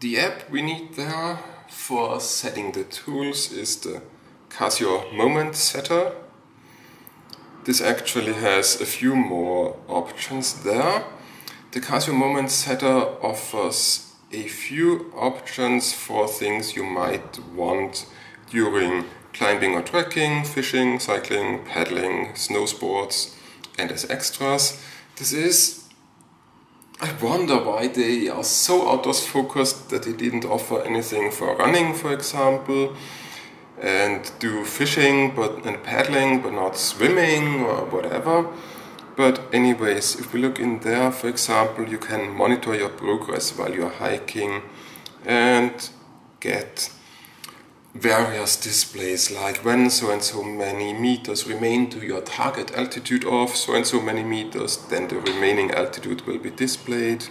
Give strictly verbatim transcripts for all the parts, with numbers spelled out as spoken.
The app we need there for setting the tools is the Casio Moment Setter. This actually has a few more options there. The Casio Moment Setter offers a few options for things you might want during climbing or trekking, fishing, cycling, paddling, snow sports, and as extras. This is, I wonder why they are so outdoors focused that they didn't offer anything for running, for example, and do fishing but and paddling but not swimming or whatever. But anyways, if we look in there, for example, you can monitor your progress while you're hiking and get various displays like when so and so many meters remain to your target altitude of so and so many meters, then the remaining altitude will be displayed.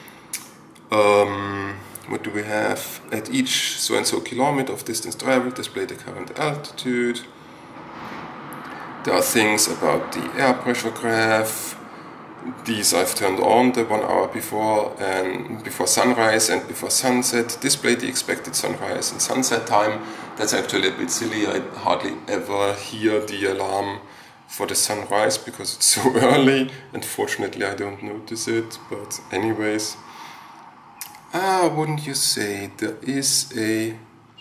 Um, what do we have? At each so and so kilometer of distance traveled, display the current altitude. There are things about the air pressure graph. These I've turned on the one hour before and before sunrise and before sunset. Display the expected sunrise and sunset time. That's actually a bit silly. I hardly ever hear the alarm for the sunrise because it's so early. Unfortunately, I don't notice it. But anyways, ah, wouldn't you say there is a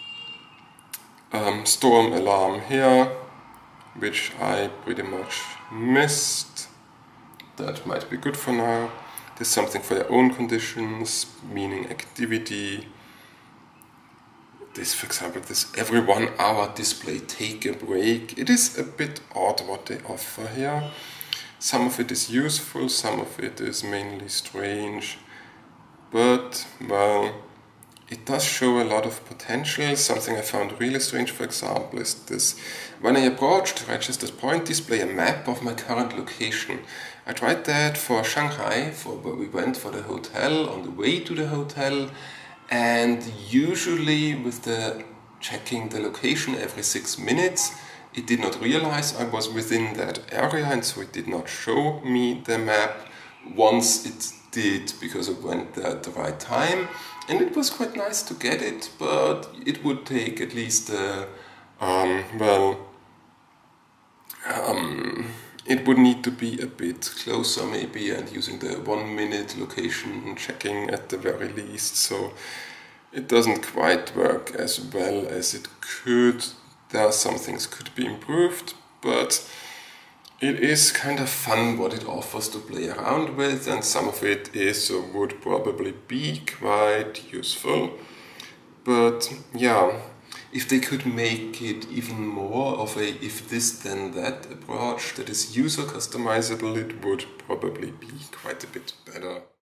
um, storm alarm here, which I pretty much missed. That might be good for now. There's something for your own conditions, meaning activity. This, for example, this every one hour display, take a break. It is a bit odd what they offer here. Some of it is useful, some of it is mainly strange. But, well, it does show a lot of potential. Something I found really strange, for example, is this. When I approached registered point, display a map of my current location. I tried that for Shanghai, for where we went for the hotel, on the way to the hotel, and usually with the checking the location every six minutes, it did not realize I was within that area, and so it did not show me the map. Once it did, because it went there at the right time, and it was quite nice to get it, but it would take at least, uh, um, well, um, it would need to be a bit closer maybe, and using the one minute location checking at the very least, so it doesn't quite work as well as it could. There are some things could be improved, but it is kind of fun what it offers to play around with, and some of it is or would probably be quite useful. But yeah, if they could make it even more of a if this then that approach that is user customizable, it would probably be quite a bit better.